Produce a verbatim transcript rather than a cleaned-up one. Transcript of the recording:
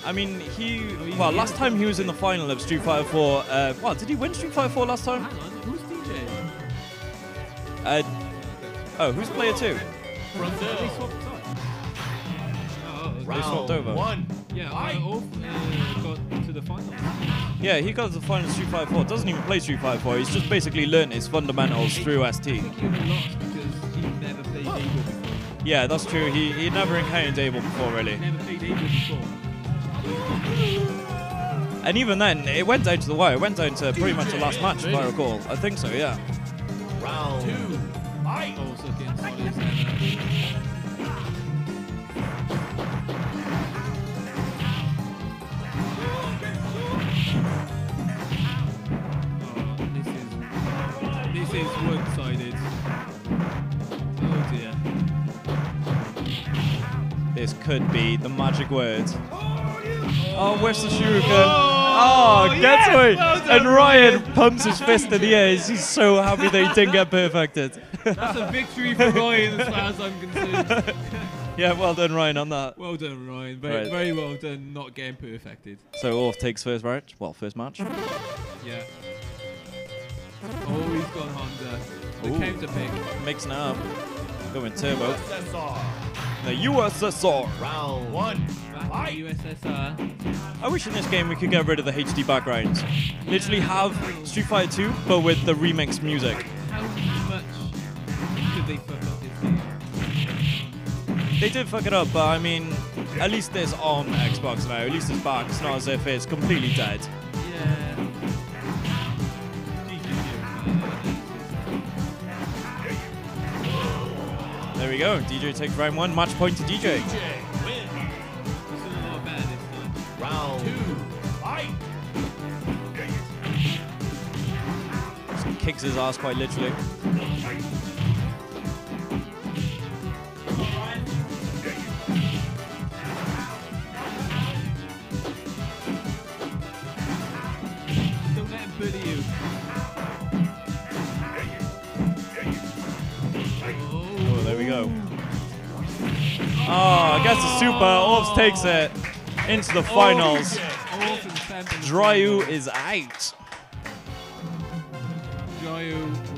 I mean, he. Well, last time he was in the final of Street Fighter four. Uh, well, did he win Street Fighter four last time? Hang on, who's D J? Uh, oh, who's player two? Brazil. They swapped sides. Oh, They swapped over. One. yeah, I uh, got to the final. Yeah, he got to the final of Street Fighter four. Doesn't even play Street Fighter four. He's just basically learned his fundamentals through S T. I think he only lost because he never played Abel before. Yeah, that's true. He he never encountered Abel before, really. He never played Abel before. And even then, it went down to the wire. It went down to pretty much the last match, if I recall. I think so, yeah. Round Two. fight. Also against Solid Center. This is one-sided. Oh dear. This could be the magic word. Oh, where's the shuriken? Oh, yes, gets away. well done, And Ryan Ryan. pumps his fist in the air. He's so happy they didn't get perfected. That's a victory for Ryan as far as I'm concerned. Yeah, well done, Ryan, on that. Well done, Ryan. Very, Right. very well done not getting perfected. So Orf takes first match. Well, first match. Yeah. Oh, he's gone Honda. The Ooh. counter pick. Mixing it up. Going turbo. U S S R. The U S S R. Round one. Back to U S S R. I wish in this game we could get rid of the H D backgrounds. Literally have Street Fighter two, but with the remixed music. How much could they fuck up this game? They did fuck it up, but I mean, at least it's on Xbox now. At least it's back. It's not as if it's completely dead. Yeah. There we go. D J takes round one. Match point to D J. D J win. This is a lot better this time. Round two. Fight. Just kicks his ass quite literally. Don't let him bully you. Oh, there we go. Oh, gets the super. Orfs takes it into the finals. Orphan Femp in the Dryu final. is out. Dryu